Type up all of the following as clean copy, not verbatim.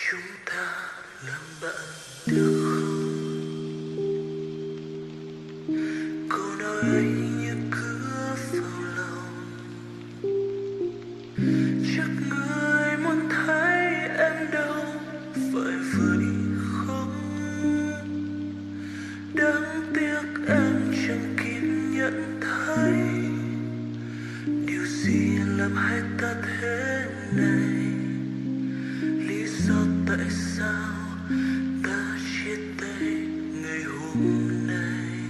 Chúng ta làm bạn được không? Câu nói ấy như cứa vào lòng. Chắc người muốn thấy em đâu phải vậy không? Đáng tiếc em chẳng kịp nhận thấy điều gì làm hai ta thế này. Lý do tại sao ta chia tay ngày hôm nay.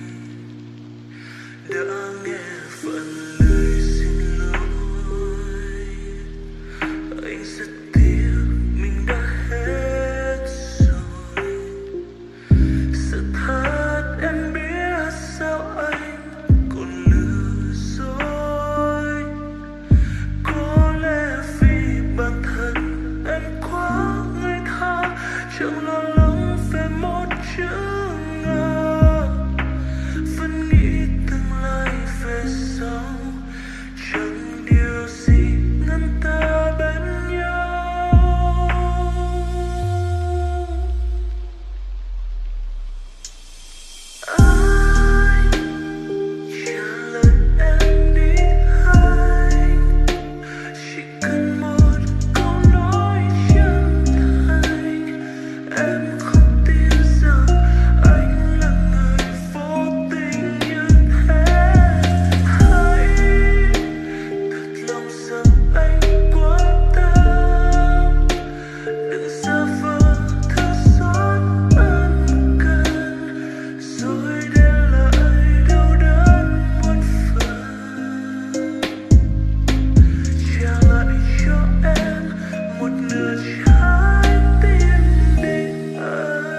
Đã nghe phần lời xin lỗi, anh rất tiếc mình đã hết rồi. Sự thật em biết sao anh còn lừa dối. Có lẽ vì bản thân em quá ngây thơ, chẳng lo lắng về một chữ ngờ. Vẫn nghĩ tương lai về sau, chẳng điều gì ngăn ta bên nhau. Anh trả lời em đi anh, chỉ cần một câu nói chân thành. Em không tin rằng anh là người vô tình như thế. Hãy thật lòng rằng anh quan tâm, đừng giả vờ thương xót ân cần, rồi để lại đau đớn muôn phần. Trả lại cho em một nửa trái tim đi anh.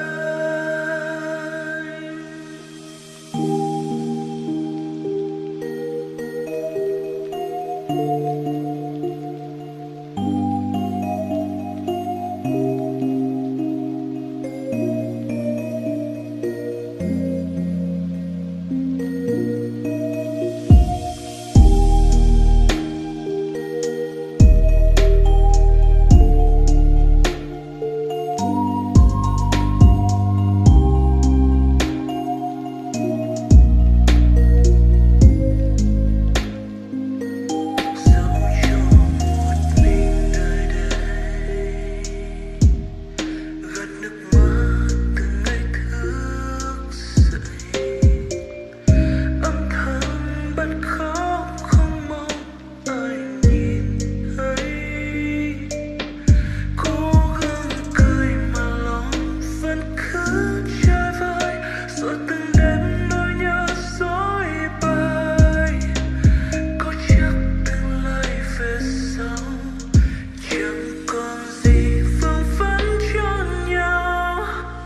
Dẫu cho một mình đời đây, gạt nước mắt từng ngày thức dậy, âm thầm bật khóc không mong ai nhìn thấy. Cố gắng cười mà lòng vẫn cứ chơi vơi, rồi từng đêm nỗi nhớ dối bời. Có chắc tương lai về sau chẳng còn gì vương vấn cho nhau.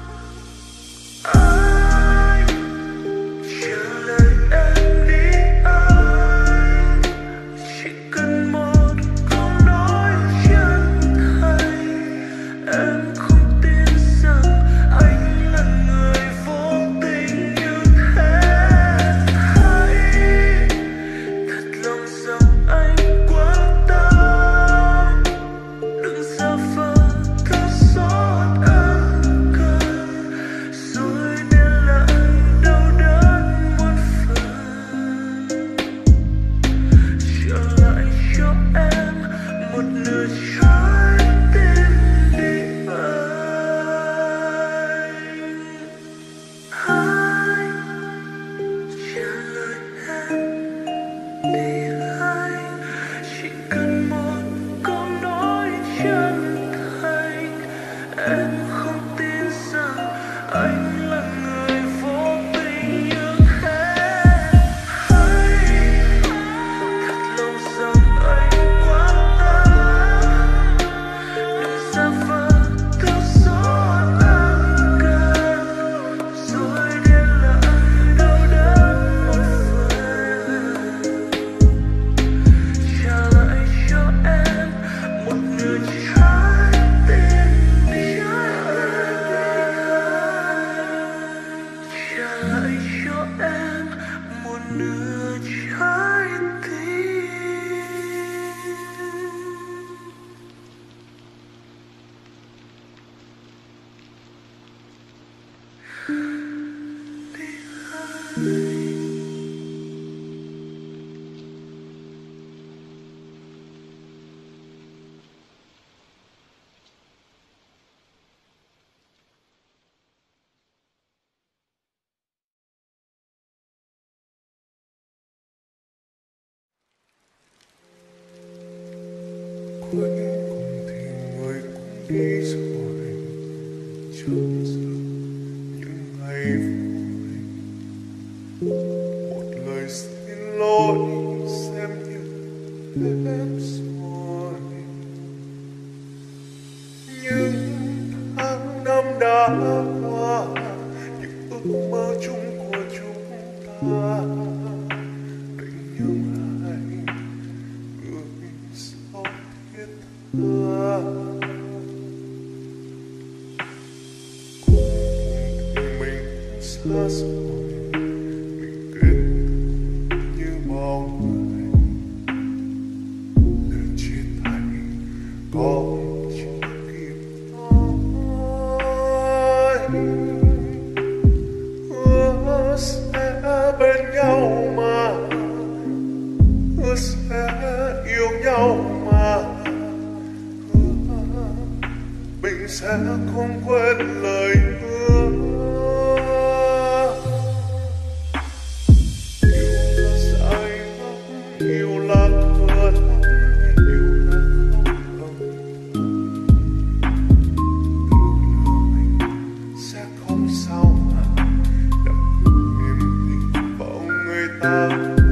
Anh trả lời em đi anh, chỉ cần một câu nói chân thành. Em không tin rằng anh là người vô tình như thế. Hãy thật lòng rằng anh quan tâm, đừng giả vờ thương xót ân cần, rồi để lại đau đớn muôn phần. Trả lại cho em một nửa trái tim đi anh. Anh trả lời em đi anh, chỉ cần một câu nói chân thành. Em không tin rằng anh là người vô tình như thế. Hãy thật lòng rằng anh quan tâm, đừng giả vờ thương xót ân cần, rồi để lại đau đớn một phần. Trả lại cho em một nửa trái tim đi anh. Trả lại cho em một nửa trái tim. thì người cũng đi rồi, chợt giờ những ngày vui, một lời xin lỗi xem như hết rồi. Những tháng năm đã qua, những ước mơ chung của chúng ta định nhường lại gửi sau thiết tha. Cùng thì mình xa rồi, mình kết như bao người, lời chia tay có chưa kịp nói. Hứa sẽ bên nhau mà, hứa sẽ yêu nhau mà, hứa mình sẽ không quên lời hứa. Yêu là dài lắm, yêu là thừa lắm, yêu là không âm thầm. Tự lừa mình sẽ không sao mà đặt niềm tin vào người ta.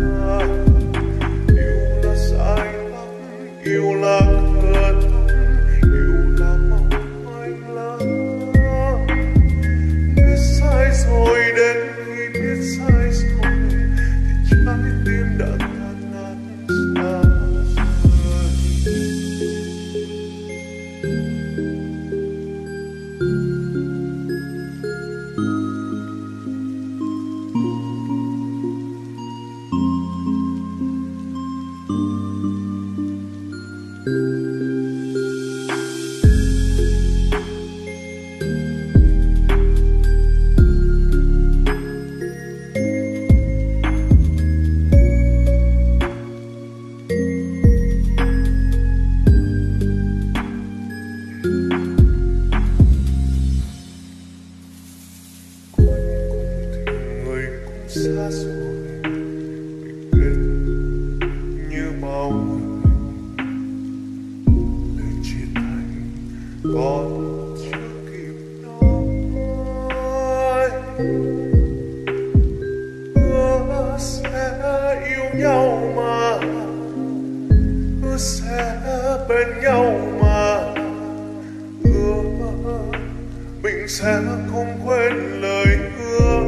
Yêu là dài lắm, yêu là thừa lắm, yêu là mong manh lắm. Biết sai rồi, đến khi biết sai rồi thì trái tim đã tan nát xa rời. Người cũng xa rồi, mình kết như bao người, lời chia tay còn chưa kịp nói. Hứa sẽ yêu nhau mà, hứa sẽ bên nhau mà, hứa mình sẽ không quên lời hứa.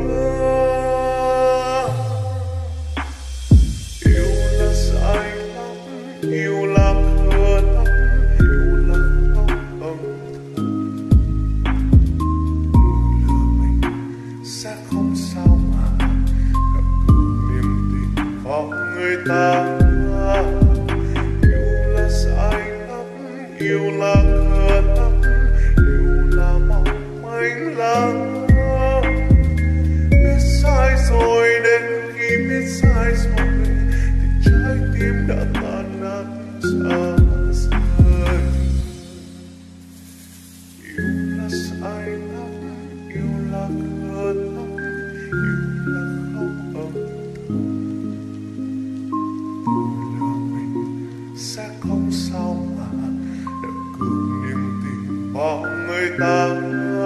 Yêu là dài lắm, yêu là thừa lắm, yêu là không âm thầm. Lừa mình sẽ không sao mà gặp niềm tin vào người ta. Yêu là dài lắm, yêu là thừa lắm, yêu là mong manh lắm. Biết sai rồi, đến khi biết sai rồi thì trái tim đã tan nát xa rời. Yêu là sai lắm, yêu là thừa lắm, yêu là không âm thầm. Lừa mình sẽ không sao mà đặt cược niềm tin vào người ta.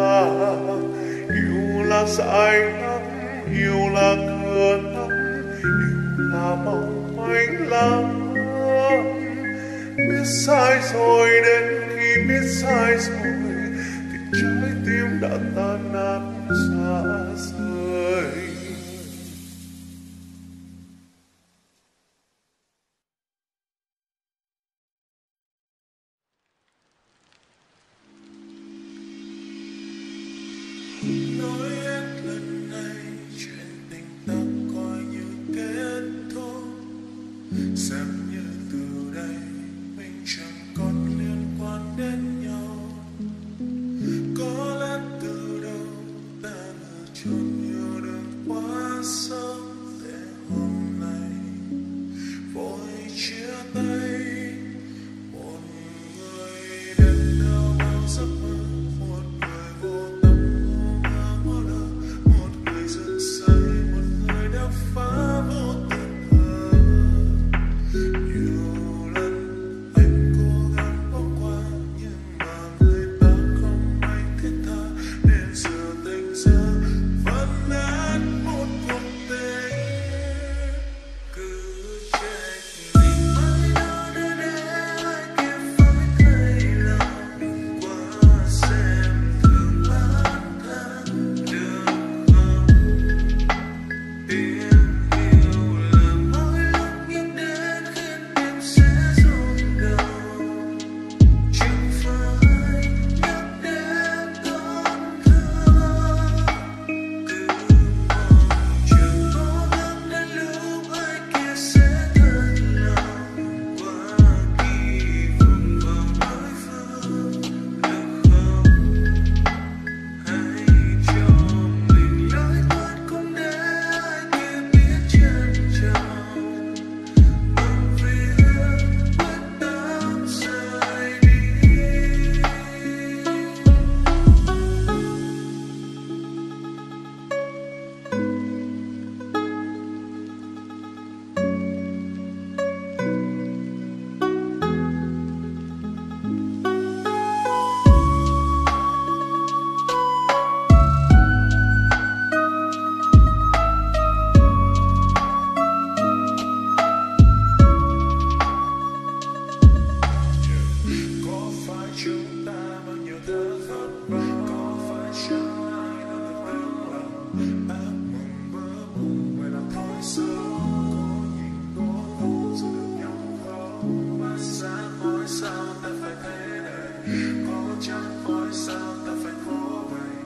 Yêu là dài lắm, yêu là thừa lắm, yêu là mong manh lắm. Biết sai rồi, đến khi biết sai rồi thì trái tim đã tan nát xa rời. Nói hết lần này, chuyện tình ta coi như kết thúc. Xem như từ đây mình chẳng còn liên quan đến nhau.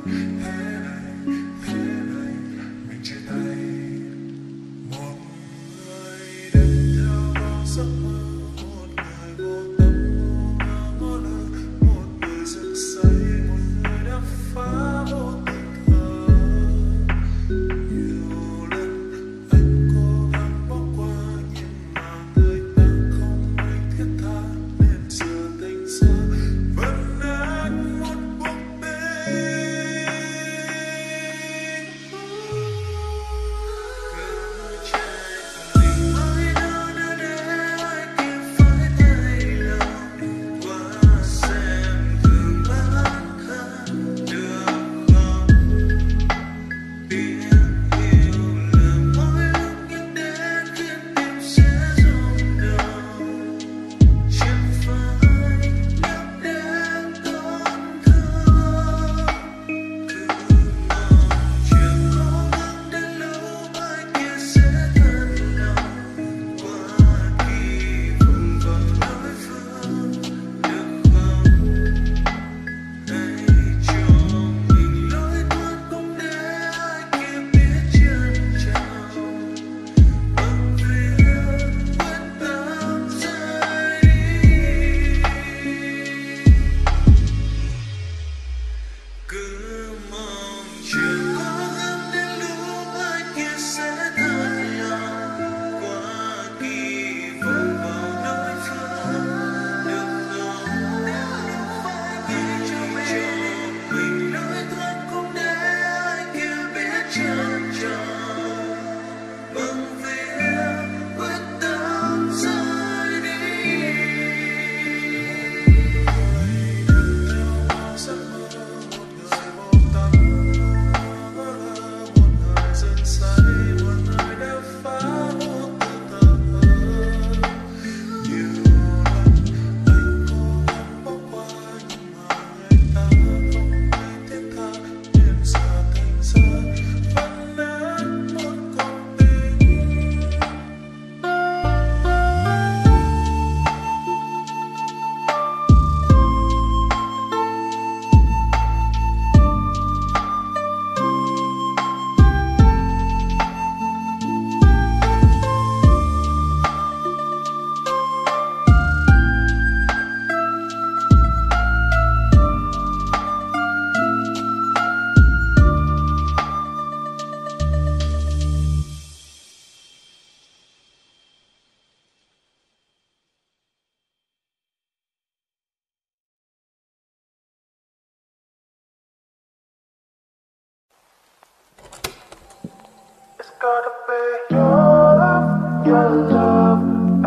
Gotta be your love, your love.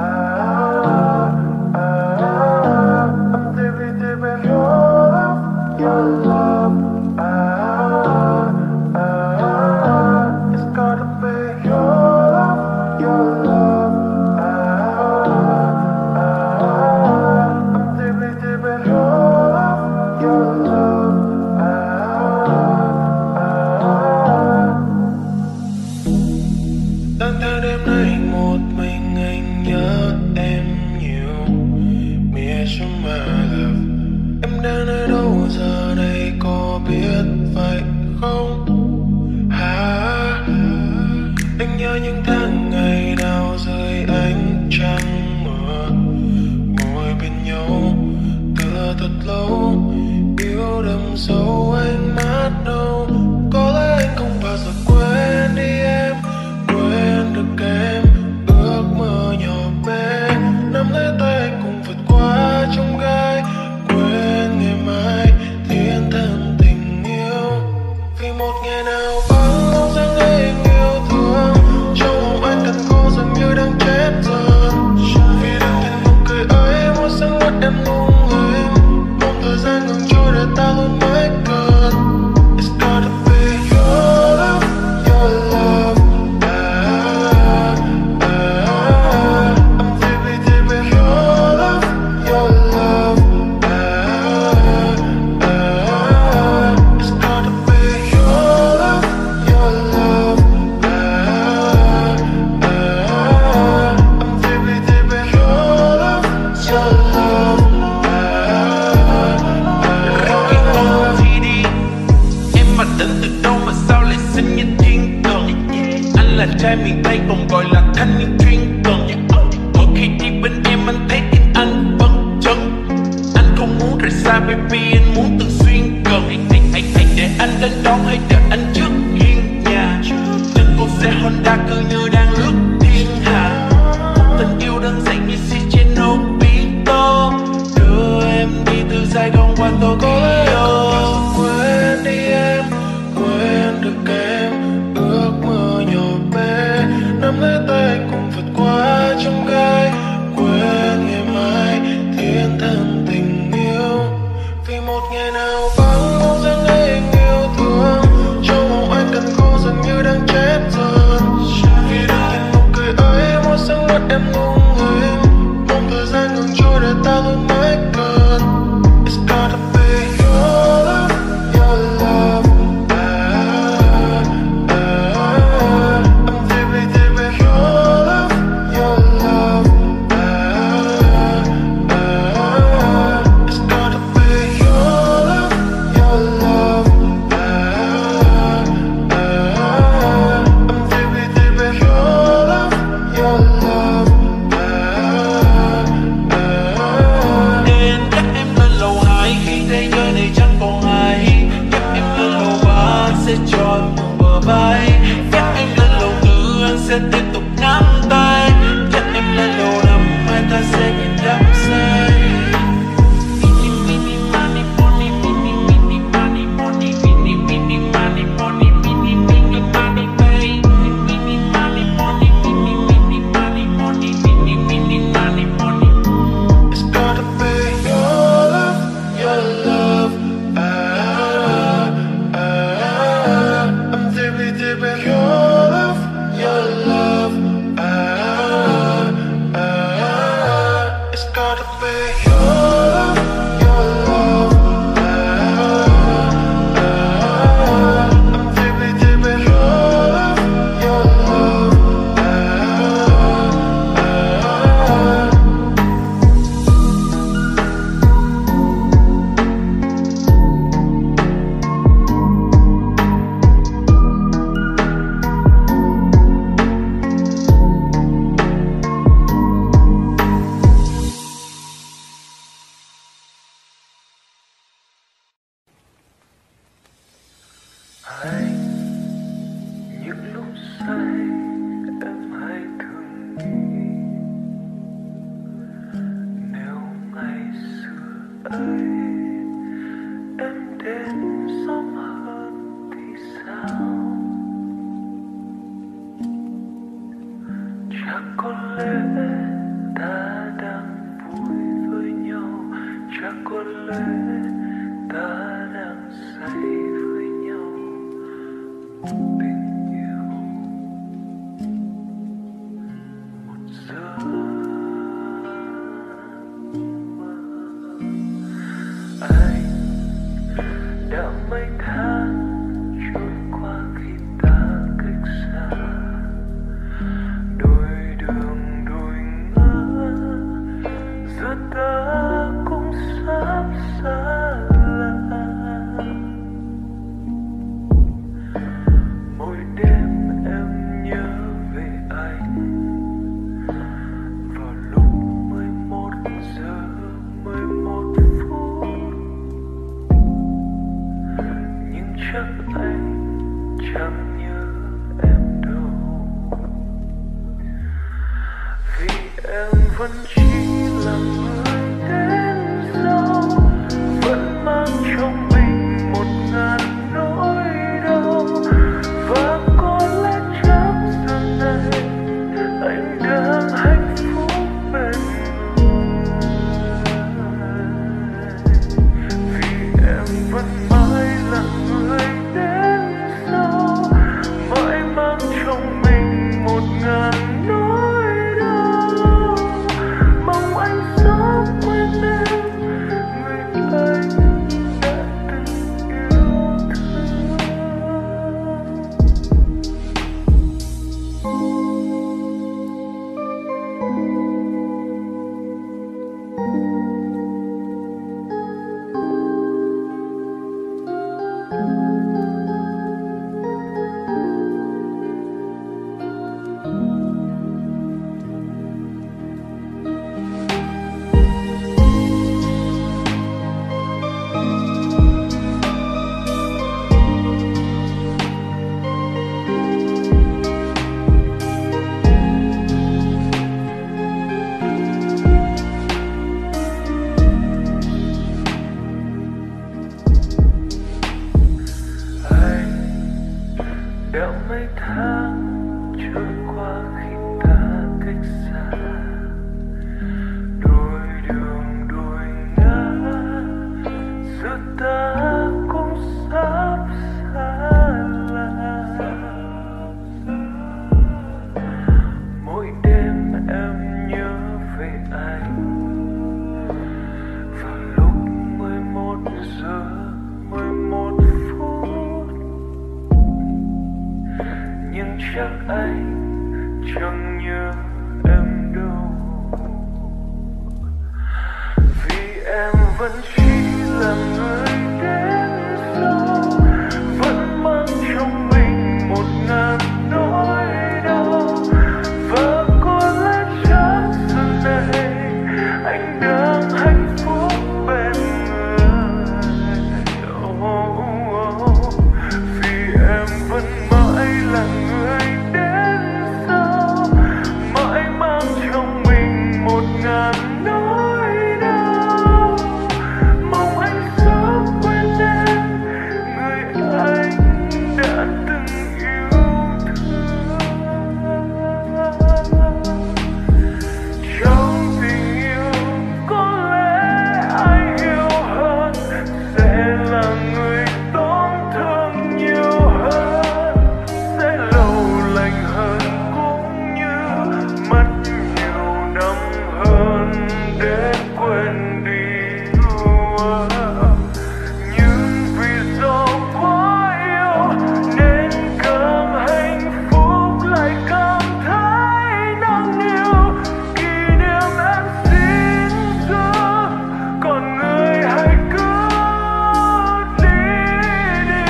I'm deeply deep in your love, your love. It's gotta be your love, your love. I'm deeply deep in your love, your love. Đang theo đêm nay một mình anh nhớ em nhiều. Miss you my love. Em đang ở đâu giờ đây có biết vậy không? Anh nhớ những tháng ngày nào dưới ánh trăng mưa, ngồi bên nhau tựa thật lâu, yêu đậm sâu ánh mắt đâu. Có lẽ anh không bao giờ quên đi em, quên được em, ước mơ nhỏ bé nắm lấy tay anh cùng vượt qua trong gai, quên ngày mai thiên thần tình yêu. Vì một ngày nào vắng bóng dáng ấy anh yêu thương, trong lòng anh cần cô dường như đang chết dần. Vì đừng nhìn nụ cười ấy, mỗi sáng mắt em lung linh, mong thời gian ngừng trôi để ta luôn mãi cần. miền Tây còn gọi là thanh niên chuyên cần. Mỗi khi đi bên em anh thấy tim anh vẫn chân. Anh không muốn rời xa baby, anh muốn thường xuyên gần. Hãy để anh đến đón, hãy đợi anh trước hiên nhà. Trên con xe Honda cứ như đang lướt thiên hà. Một tình yêu đơn giản như Ciano Pito, đưa em đi từ Sài Gòn qua Tokyo. Quên đi em, quên được em, ước mơ nhỏ bé nắm lấy tay cùng vượt qua trong gai. Quên ngày mai thiên thần tình yêu, vì một ngày nào vắng bóng dáng ấy anh yêu thương. Trong mộng anh cần cô dường như đang chết dần, vì được nhìn nụ cười ấy mỗi sáng mắt em ngung hình. Mong thời gian ngừng trôi để ta luôn mãi cần. It's gotta be your love, your love. I'm deeply, deeply your love, your love. It's gotta be your love, your love. I'm deeply, deeply your love, your love. Nên dắt em lên lầu 2 khi thế giới này chẳng còn ai. Dắt em lên lầu 3 sẽ cho em mượn bờ vai. Dắt em lên lầu 4 anh sẽ tiếp tục nắm tay. Dắt em lên lầu 5 hai ta sẽ nhìn đắm say. It's gotta be your love, your love. I'm deeply, deeply your love, your love. It's gotta be your love, your love. I'm deeply, deeply your love, your love. Anh những lúc say em hay thường nghĩ, nếu ngày xưa ấy em đến sớm hơn thì sao? Chắc có lẽ ta đang vui với nhau, chắc có lẽ ta đang say với nhau một tình yêu. Một giấc mơ anh đã mấy tháng trôi qua khi ta cách xa. Đôi đường đôi ngã giờ ta cũng sắp xa lạ. Mỗi đeo mấy tháng trôi qua khi ta cách xa, đôi đường đôi ngã giờ ta cũng sắp xa lạ. Mỗi đêm em nhớ về anh vào lúc 11 giờ 11 phút, nhưng chắc anh chẳng nhớ em đâu, vì em vẫn chỉ là người đến sau, vẫn mang trong mình 1000 nỗi đau. Và có lẽ chắc giờ này anh đang hạnh phúc bên người, vì em vẫn mãi là người đến sau, mãi mang trong mình 1000 nỗi đau. Mong anh sớm quên em, người anh đã từng yêu thương. Trong tình yêu có lẽ ai yêu hơn sẽ là người tổn thương nhiều hơn, sẽ lâu lành hơn cũng như mất nhiều năm hơn để quên đi. Nhưng vì do quá yêu nên càng hạnh phúc lại càng thấy nặng nhiều. Kỷ niệm em xin giữ, còn người hãy cứ đi đi.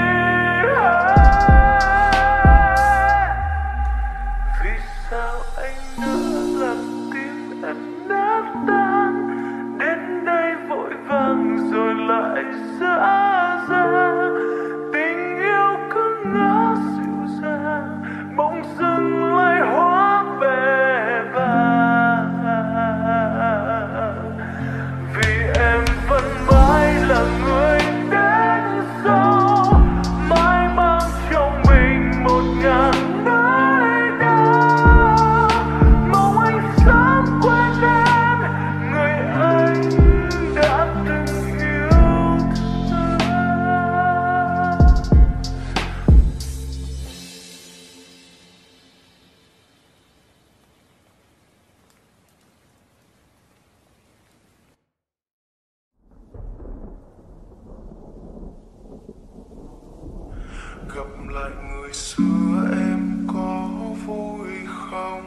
Vì sao anh nỡ làm tim em nát tan, đến đây vội vàng rồi lại dã ràng. Tình yêu cứ ngỡ dịu dàng, bỗng dưng lại hóa bể bàng. Vì em vẫn mãi là người đến sau, mãi mang trong mình 1000 nỗi đau. Mong anh sớm quên em, người anh đã từng yêu thương. Gặp lại người xưa em có vui không?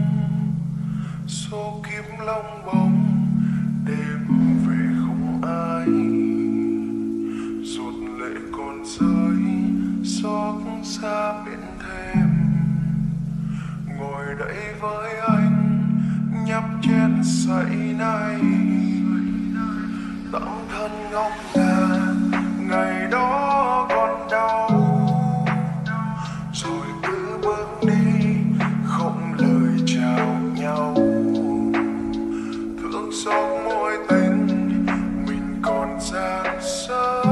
Số kiếp long bóng đêm về không ai, giọt lệ còn rơi xót xa bên thềm. Ngồi đây với anh nhấp chén say nay, tặng thân ngóng ngàn ngày đó còn đau, rồi cứ bước đi không lời chào nhau. Thương xót mối tình mình còn gian dở,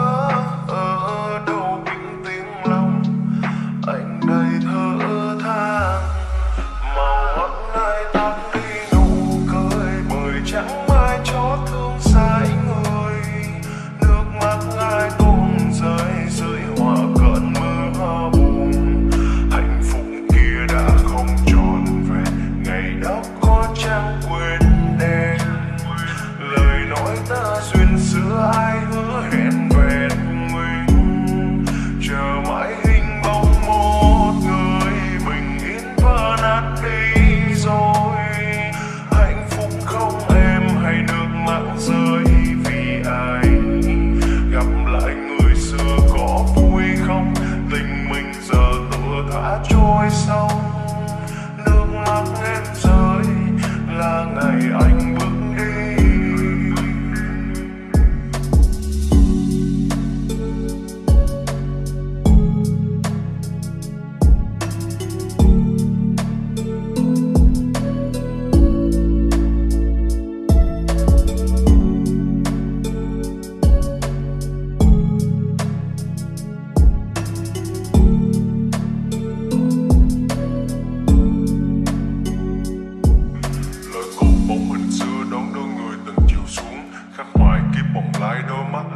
ở đâu bình tiếng lòng anh đây thở than. Màu mắt ai tắt đi nụ cười, bởi chẳng ai cho thương sai người. Nước mắt ai tuôn rơi dưới hoa cơn mưa buồn. Hạnh phúc kia đã không tròn vẹn, ngày đó có chẳng quên đêm. Lời nói ta duyên xưa ai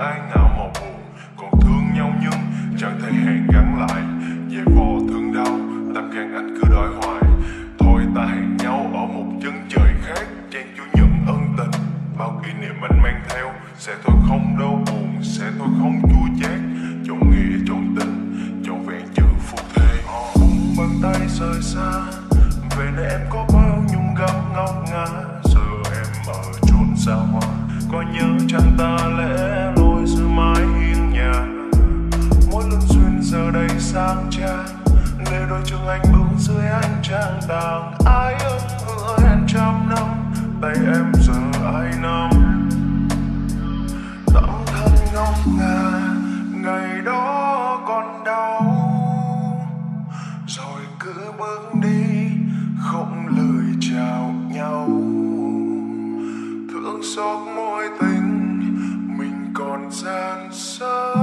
ai nào mà buồn. Còn thương nhau nhưng chẳng thể hẹn gắn lại. Về vò thương đau, tâm can anh cứ đòi hoài. Thôi ta hẹn nhau ở một chân trời khác, trang chủ nhận ân tình. Bao kỷ niệm anh mang theo, sẽ thôi không đau buồn, sẽ thôi không chua chát. Chọn nghĩa, chọn tình, chọn vẹn chữ phù thê. Cùng bàn tay rời xa, về nơi em có bao nhung gấm ngóc ngã. Giờ em ở chốn xa hoa, có nhớ chăng ta lẽ loi giữa mái hiên nhà. Mỗi lần duyên giờ đây sang trang, để đôi chân anh bước dưới ánh trăng tàng. Ai ân hứa hẹn trăm năm, tay em giờ ai nắm. Tấm thân ngóc ngà, ngày đó còn đau, rồi cứ bước đi không lời chào nhau. Thương xót mối tình mình còn gian xa,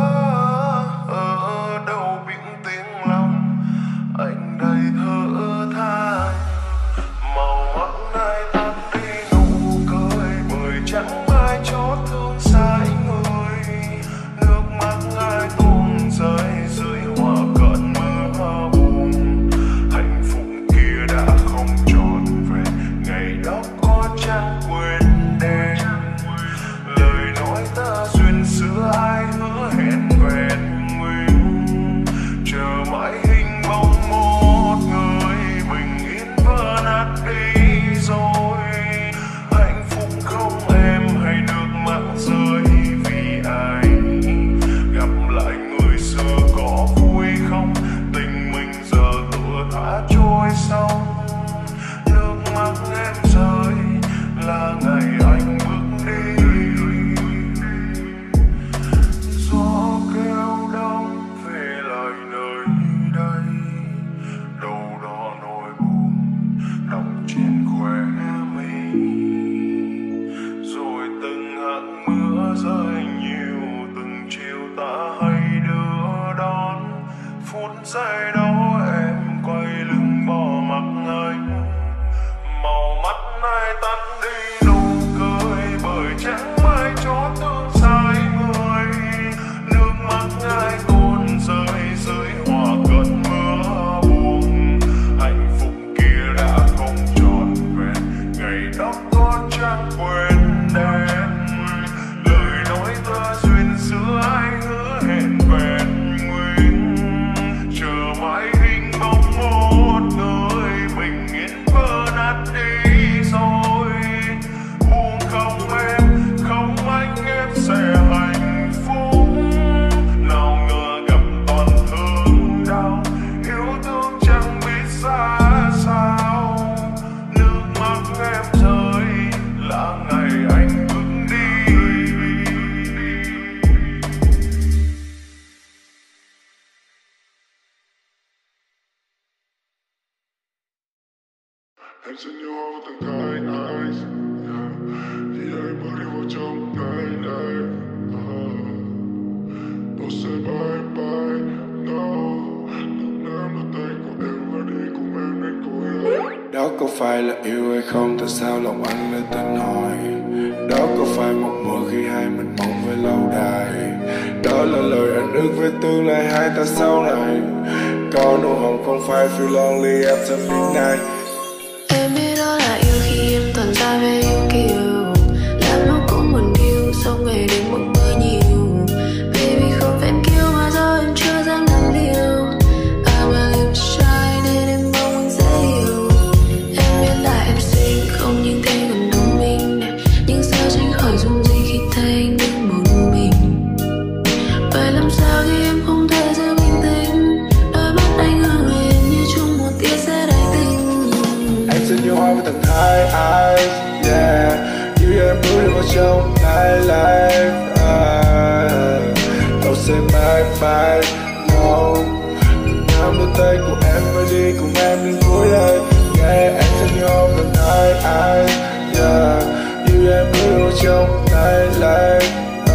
ở đâu biển tiếng lòng anh đây thở than. Màu mắt nay tắt đi nụ cười, bởi chẳng ai chót thương sai người. Nước mắt ai tuôn rơi dưới hoa cơn mưa buồn. Hạnh phúc kia đã không trọn vẹn, ngày đó có chẳng quên đêm. Lời nói ta duyên xưa ai hứa hẹn vẹn nguyên. Chờ mãi hình bóng một người bình yên vỡ nát đi rồi. Hạnh phúc không em hay nước mắt rơi vì ai. Gặp lại người xưa có vui không, tình mình giờ tựa thả trôi sông. Nước mắt em rơi là ngày anh bước đi. Gió kêu đông về lại nơi đây, đâu đó nỗi buồn đọng trên khóe mi. Rồi từng hạt mưa rơi nhiều, từng chiều ta hay đưa đón. Phút giây đó em quay lưng bỏ mặc anh. Màu mắt nay tắt đi nụ cười, bởi chẳng ai cho thương sai người. Nước mắt ai tuôn rơi dưới hoa cơn mưa buồn. Hạnh phúc kia đã không trọn vẹn, ngày đó có chẳng quên đêm. Lời nói ta duyên xưa ai hứa hẹn vẹn nguyên. Chờ mãi hình bóng một người bình yên vỡ nát đi rồi. Buồn không em, không anh em sẽ hạnh phúc. Nào ngờ gặp toàn thương đau, yêu thương chẳng biết ra sao. Nước mắt em rơi là ngày anh bước đi. Em xin nhau hoa vào từng cái eyes, thì em bước đi vào trong ngày này. Tôi sẽ bye bye, no. Đừng nắm lấy tay của em và đi cùng em đến cuối đời. Đó có phải là yêu hay không, tại sao lòng anh lại tự hỏi. Đó có phải một mơ khi hai mình mong về lâu đài. Đó là lời anh ước về tương lai hai ta sau này. Có nụ hồng không phải feel lonely after midnight. Em biết đó là yêu khi em toàn ra về yêu kiều. Làm lúc cũng buồn yêu, sau ngày đến mộng mơ nhiều. Baby không phép kêu mà do em chưa dám làm liều. Ai mà em trai nên em mong anh dễ hiểu. Em biết là em xinh không nhưng thấy còn thông minh. Nhưng sao tránh khỏi dung gì khi thấy anh đứng một mình. Vậy làm sao khi em không thể giữ bình tĩnh. Đôi mắt anh hững hẹn như chung một tia sét đầy tình. Anh xin nhau hoa với tầng hai eyes, yeah. Yêu em bước đi vào trong night life. Đâu say bye bye, no. Đừng nắm lấy tay của em và đi cùng em đến cuối đời. Yeah, anh xin nhau hoa với tầng hai eyes, yeah. Yêu em bước đi vào trong night life.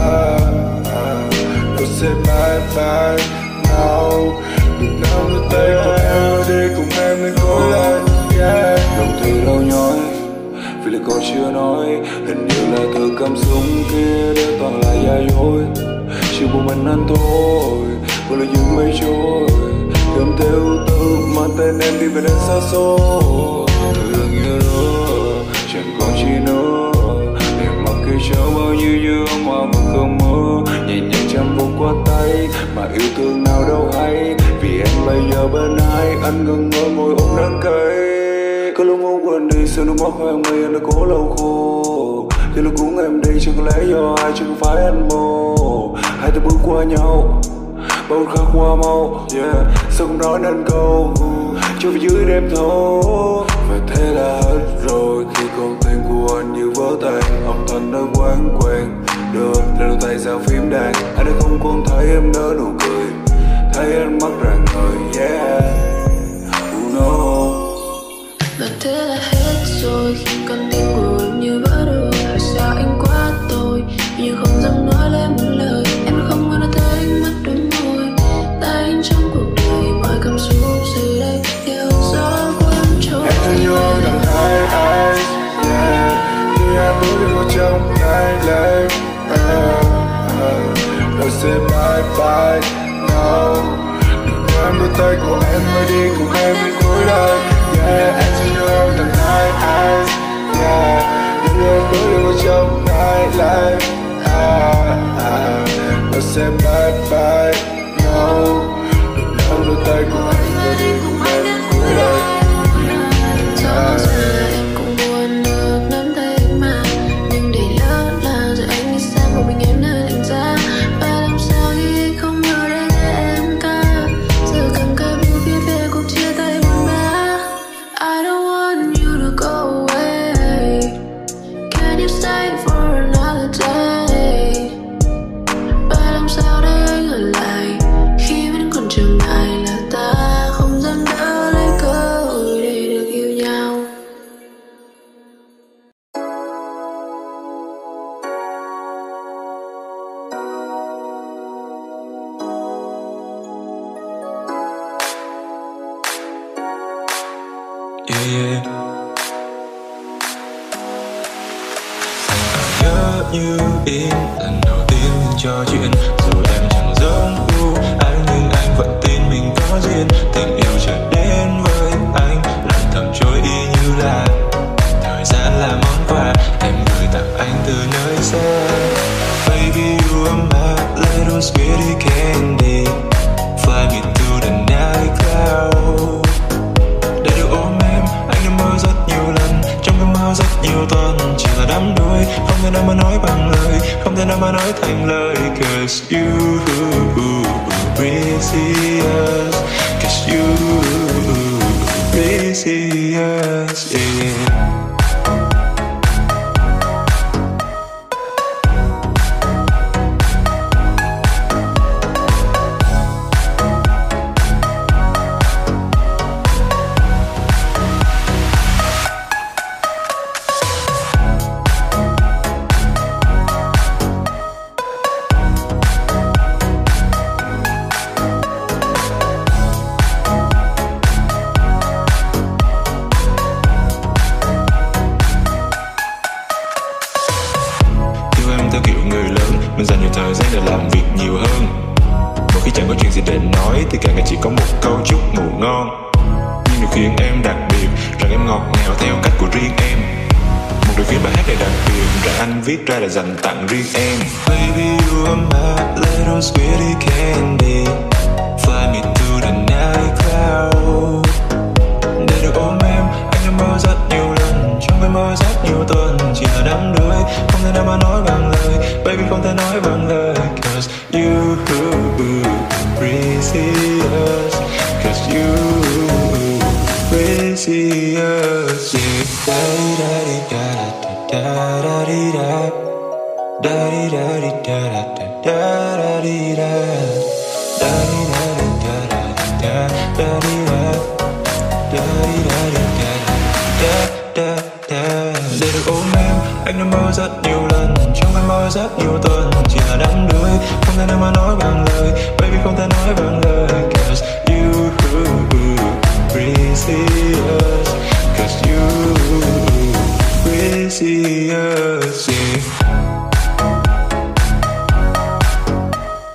Đâu say bye bye, no. Đừng nắm lấy tay của em và đi cùng em đến cuối đời. Lòng từ lâu nhói vì là câu chưa nói, hình như là từ cầm súng kia để toàn là giả dối. chỉ một mình anh thôi, vừa là những mây trôi cầm theo tư mang tên em đi về nơi xa xôi. Thương như đó chẳng còn chi nữa, để mặc kệ cho bao nhiêu như âm hoa vẫn không mơ. Nhẹ nhàng chạm vô qua tay mà yêu thương nào đâu hay, vì em bây giờ bên ai anh ngừng ngỡ ngồi ôm nắng cây. Có lúc muốn quên đi sự nước mắt hoang mây anh đã cố lâu khô, thì lúc cuốn em đi chẳng có lẽ do ai chứ không phải anh mô. Hai ta bước qua nhau bao khắc qua mau, yeah. Sao không nói nên câu cho phía dưới đêm thâu. Và thế là hết rồi khi con tim của anh như vỡ tan, âm thanh đã quán quen được lên đôi tay giao phím đàn. Anh đã không còn thấy em nở nụ cười, thấy anh mắt rạng ngời, yeah. No. Và thế là hết rồi khi con tim của em như vỡ đôi. Tại sao anh quá tôi nhưng không dám nói lên một lời. Em không ngờ đã thấy ánh mắt đôi môi tay anh trong cuộc đời. Mọi cảm xúc giờ đây theo gió cuốn trôi. Em thấy yêu đằng hai eyes, yeah. Khi em bước đi vào trong night life, rồi say bye bye, no. Đừng nói em đôi tay của em mới đi cùng em đến cuối đời, yeah. Em thấy yêu đằng hai eyes, yeah. Khi em bước đi vào trong night life, rồi say bye bye, no. Đừng nói em đôi tay của em mới đi cùng em đến cuối đời. Rõ ràng em cũng buồn được nắm tay anh mà, nhưng để lỡ là giờ anh đi xa một mình em nơi lạnh giá. Và làm sao khi anh không ở đây để em ca, giờ cầm cây bút viết về cuộc chia tay buồn bã. I don't want you to go away, can you stay for another day. Và làm sao để anh ở lại khi vẫn còn chờ ngại là ta không dám đỡ lấy cơ hội để được yêu nhau. Yeah, yeah. Anh nhớ như in lần đầu tiên mình trò chuyện, dù em chẳng giống gu anh nhưng anh vẫn tin mình có duyên. Tình yêu trở đến với anh lần thầm trôi y như là thời gian là món quà em gửi tặng anh từ nơi xa. Baby you are my little sweetie candy, fly me to the night cloud. Để được ôm em anh đã mơ rất nhiều lần, trong cơn mơ rất nhiều tuần chỉ là đắm đuối, không thể nào mà nói bằng lời, không thể nào mà nói thành lời. Cause you precious, cause you precious, yeah. Theo kiểu người lớn, mình dành nhiều thời gian để làm việc nhiều hơn. Một khi chẳng có chuyện gì để nói thì cả ngày chỉ có một câu chúc ngủ ngon. Nhưng điều khiến em đặc biệt rằng em ngọt ngào theo cách của riêng em. Một điều khiến bài hát này đặc biệt rằng anh viết ra là dành tặng riêng em. Baby you are my little sweetie candy, fly me to the night cloud. Để được ôm em anh đã mơ rất nhiều lần, trong cơn mơ rất nhiều tuần chỉ là đắm đuối, không thể nào mà nói bằng lời, baby không thể nói bằng lời. Cause you precious, cause you precious, yeah. Da di da da da di da da di da di da da da di da da di da da da di da để được ôm em anh đã mơ rất nhiều lần, trong cơn mơ rất nhiều tuần chỉ là đắm đuối, không thể nào mà nói bằng lời, baby không thể nói bằng lời. Cause you precious, cause you precious, yeah.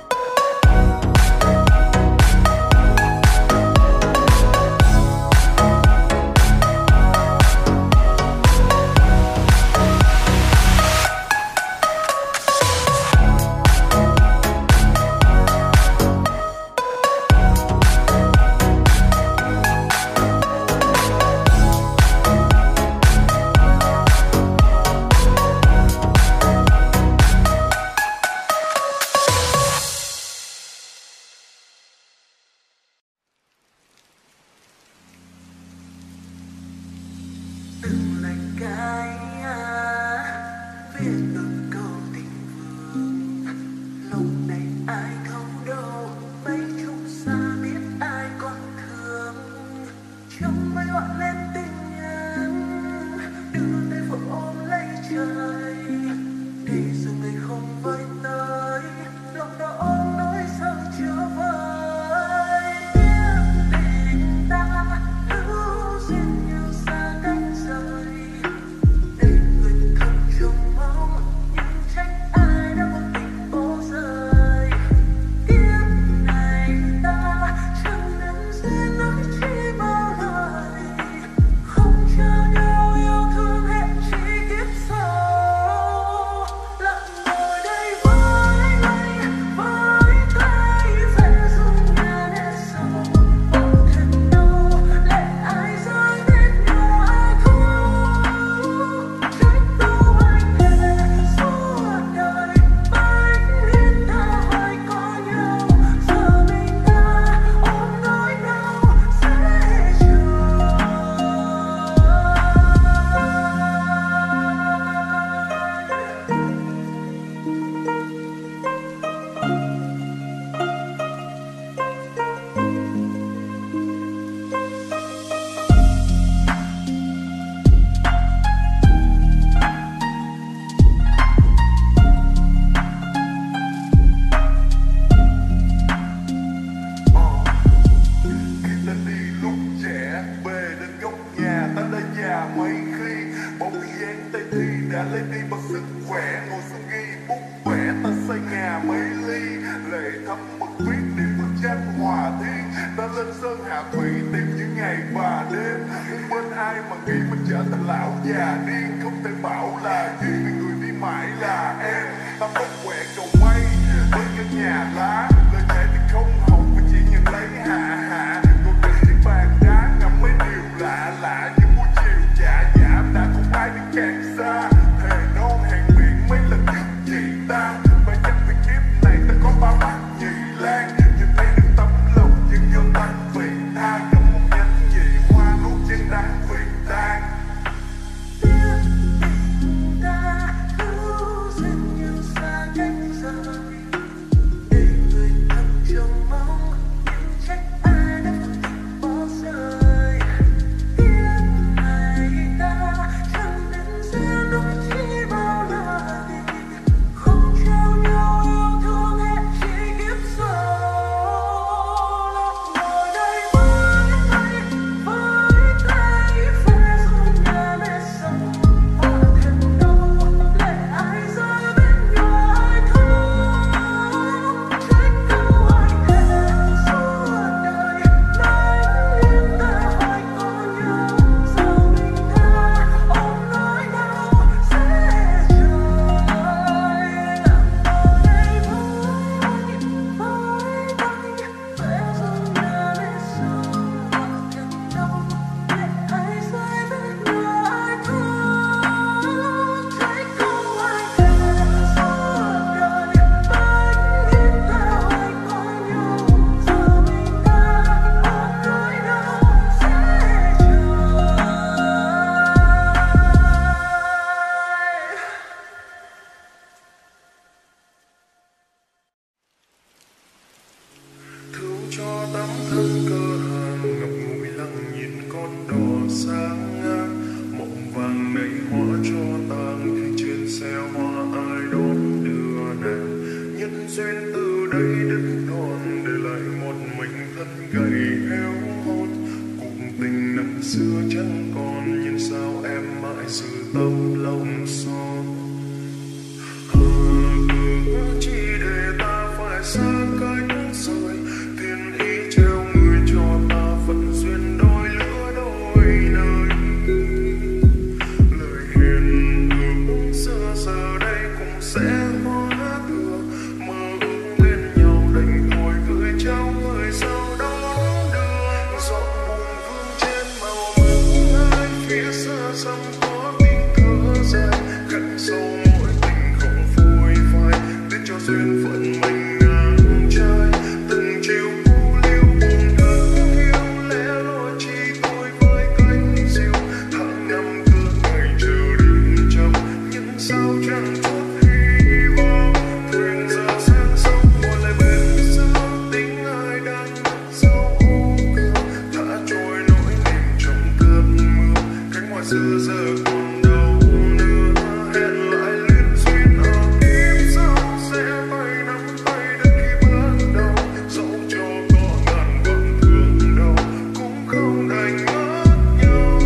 mà nghĩ mình trở thành lão già điên, không thể bảo là duyên vì người đi mãi là em. Ta bốc quẹ cầu quay với cái nhà lá, lời thề thì không hậu mà chỉ nhận lấy hạ hạ. Ngồi cạnh chiếc bàn đá ngắm mấy điều lạ lạ, những buổi chiều chả giảm đã không ai đi càng xa. Thề non hẹn miệng mấy lần nhất chị ta, và chắc vì kiếp này ta có ba mắt nhị lan. Nhìn thấy được tấm lòng nhưng vô tanh vị tha, trong một nhánh nhị hoa nuốt trên đá vị tan. Cho tấm thân cơ hàng ngập ngùi lặng nhìn con đò sáng ngang, mộng vàng nảy hoa cho tang khi trên xe hoa ai đón đưa nàng. Nhân duyên từ đây đến đòn để lại một mình thân gầy héo hon. Cuộc tình năm xưa chẳng còn, nhưng sao em mãi sự tâm lòng son. Chỉ để ta phải xa cách rồi, thiên ý treo người cho ta phận duyên đôi lứa đôi nơi. Lời hiền ước xưa giờ đây cũng sẽ hóa thừa, mơ ước bên nhau đành thôi gửi trao người sau đó đưa. Giọt buồn vương trên màu mực hai phía xa xăm có tiếng thở dài, khắc sâu mỗi tình không phôi phai để cho duyên phận mình ngang trái. Từng chiều cô liêu buồn thơ hiu lẽ loi chỉ tôi với cánh diều, tháng năm cứ ngày chờ đêm chậm nhưng sao chẳng chút hy vọng. Thuyền giờ sang sông ngồi lại bên giữa tính ai đang dấu cửa, thả trôi nỗi niềm trong cơn mưa. Cánh hoa xưa giờ còn đâu nữa, hẹn lại liên duyên ở kiếp sau sẽ tay nắm tay đến khi bước đầu. Dẫu cho có ngàn vạn thương đau cũng không đành mất nhau.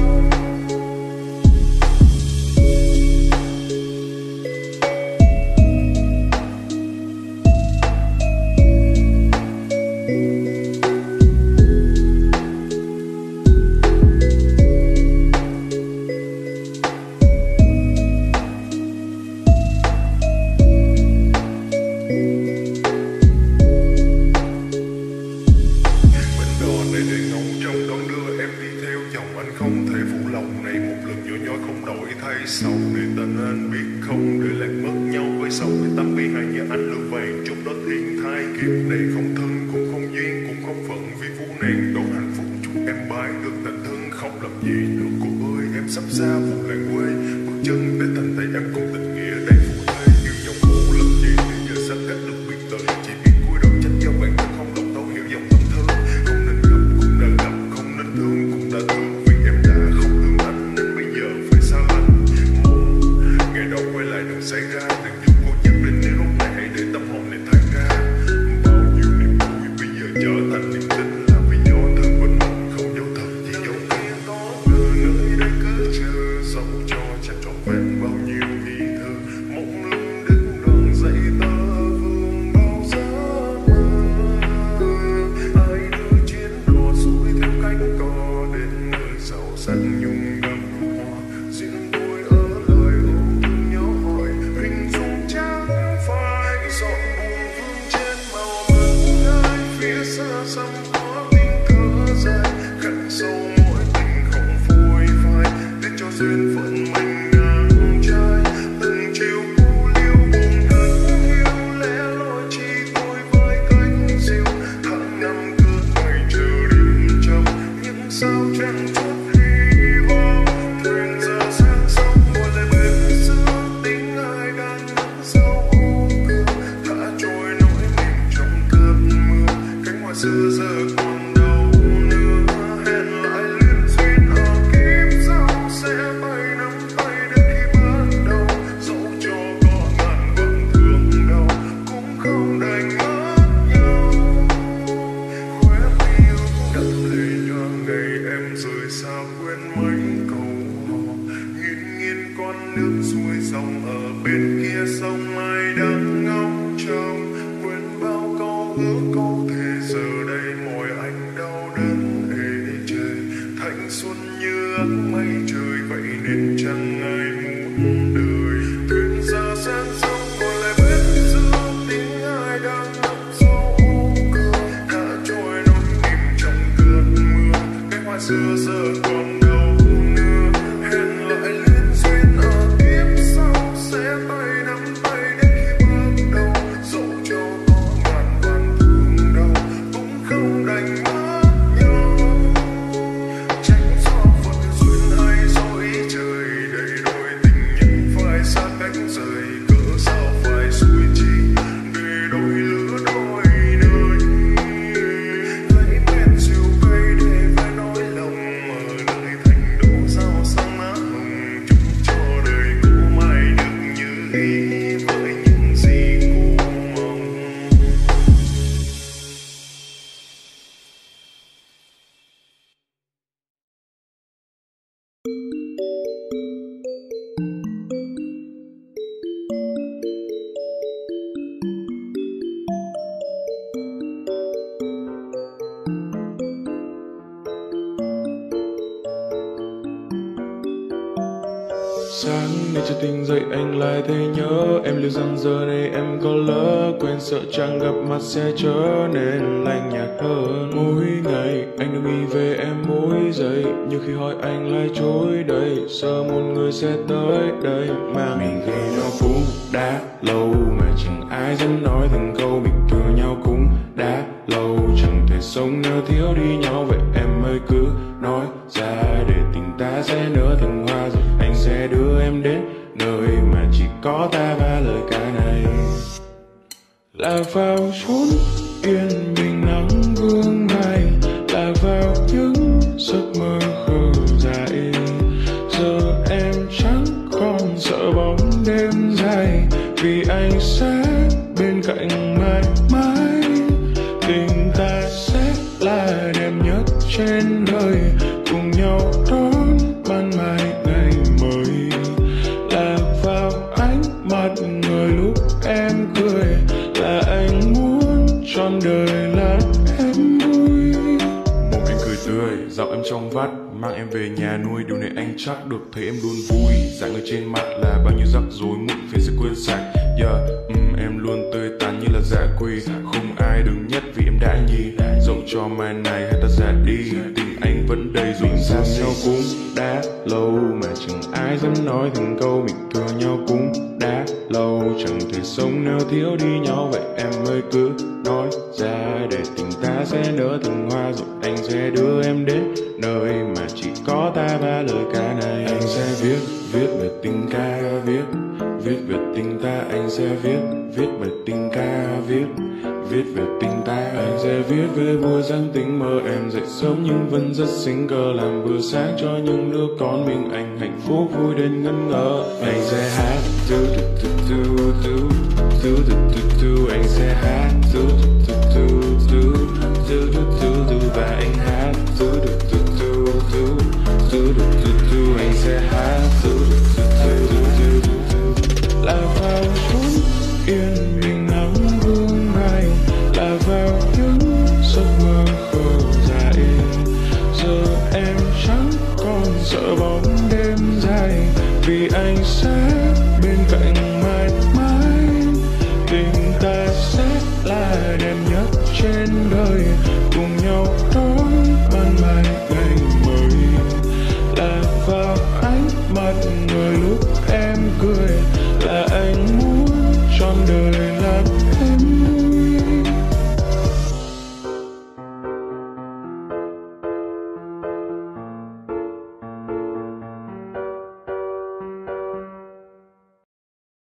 Bên đò này để ngóng trong đón đưa em đi theo chồng, anh không thể phụ lòng này một lần nhỏ nhoi không đổi thay sầu. Để tên anh biết không để lại mất nhau với sầu với tâm bi hay như anh lưu vàng chúc đó thiên thai. Kiếp này không thân cũng không duyên cũng không phận, vì phú nàng đón hạnh phúc chúc em bái được tình thân không làm gì nữa. Cô ơi em sắp xa vùng làng quê, bước chân để thành tay em cùng tình nghĩa đây phụ thê. Yêu nhau khổ làm gì để giờ xa cách được biết tới, chỉ biết cúi đầu trách cho bản thân không lòng thấu hiểu dòng tâm thương. Không nên gặp cũng đã gặp, không nên thương cũng đã thương, vì em đã không thương anh nên bây giờ phải xa lánh. Ngày đầu quay lại đừng xảy ra, đừng giúp cô nhắc đến nếu lúc này hãy để tâm hồn này thoát ra. Bao nhiêu niềm vui bây giờ trở thành niềm tin, là vì do thương bên mình không dấu thật chỉ dấu kia có người nơi đây cứ chờ. phía xa xăm có tiếng thở dài khắc sâu mỗi tình không phôi phai để cho duyên phận mình ngang trái từng chiều cô liêu buồn thân hiu lẽ loi chỉ tôi với cánh diều tháng năm cứ ngày chờ đêm trầm những sao chẳng chút hy vọng thuyền giờ sang sông một lời bên xưa tính ai đang nắng sau ô cửa thả trôi nỗi niềm trong cơn mưa cánh hoa xưa giờ còn đâu nữa hẹn lại liên duyên ở kiếp sau sẽ tay nắm tay đến khi bắt đầu dẫu cho có ngàn vầng thương đau cũng không đành mất nhau khóe mi ướt đẫm lệ nhòa ngày em rời xa quên mấy câu hò nghiêng nghiêng con nước xuôi dòng ở bên kia sông ai đang ngóng trông quên bao câu hứa câu thề giờ đây mỏi anh đau đớn ê chề thanh xuân như áng mây trời vậy nên chẳng ai muốn đời thuyền ra sang sông còn lại bên giữa tiếng ai đang nấp sau ô cửa thả trôi nỗi niềm trong cơn mưa cánh hoa xưa giờ còn đâu nữa hẹn lại liên duyên ở kiếp sau sẽ tay nắm tay đến khi bắt đầu dẫu cho có ngàn vạn thương đau cũng không đành mất nhau tránh gió phận duyên hay dối trời đầy đôi tình nhân phải xa cách rời cỡ sao phải xuôi chi để đôi lứa đôi nơi lấy men rượu cây để phải nói lòng ở nơi thành đô sao sáng má hồng chúc cho đời cô mãi được như ý với những gì cô mong. Sáng nay chưa tỉnh dậy anh lại thấy nhớ em, liệu rằng giờ này em có lỡ quên, sợ chẳng gặp mặt sẽ trở nên lạnh nhạt hơn. Mỗi ngày anh đều nghĩ về em mỗi giây, nhưng khi hỏi anh lại chối đây, sợ một người sẽ tới đây mà mình khi nhau cũng đã lâu mà chẳng ai dám nói thành câu mình thương nhau cũng đã lâu, chẳng thể sống nếu thiếu đi nhau. Vậy em ơi cứ nói ra để tình ta sẽ nở thành hoa, rồi anh sẽ đưa em đến nơi mà chỉ có ta và lời ca này. Là vào chốn yên bình nắng vương bay, là vào những giấc mơ khờ dại. Giờ em chẳng còn sợ bóng đêm dài, vì anh sẽ bên cạnh mãi mãi. Tình ta sẽ là đẹp nhất trên đời, cùng nhau đón ban mai ngày mới. Là vào ánh mặt người lúc em cười, là anh muốn trọn đời là em vui. Mồm anh cười tươi, giọng em trong vắt, mang em về nhà nuôi. Điều này anh chắc được thấy em luôn vui. Dạng người trên mặt là bao nhiêu rắc rối muộn phiền sẽ quên sạch. Em luôn tươi tắn như là dã quỳ, không ai đứng nhất vì em đã nhì. Dẫu cho mai này hay ta ra đi, tình anh vẫn đầy dù xa nhau cũng đã lâu mà chẳng ai dám nói thành câu mình thương nhau cũng đã lâu, chẳng thể sống nếu thiếu đi nhau. Vậy em ơi cứ nói ra để tình ta sẽ nở thành hoa, rồi anh sẽ đưa em đến nơi mà chỉ có ta và lời ca này. Anh sẽ viết về tình ca, viết về tình ta. Anh sẽ viết về tình ca, viết về tình ta. Anh sẽ viết về buổi sáng tình mơ em dậy sớm nhưng vẫn rất xinh cờ, làm bữa sáng cho những đứa con mình. Anh hạnh phúc vui đến ngẩn ngơ. Anh sẽ hát tu tu tu tu tu tu tu tu tu. Anh sẽ hát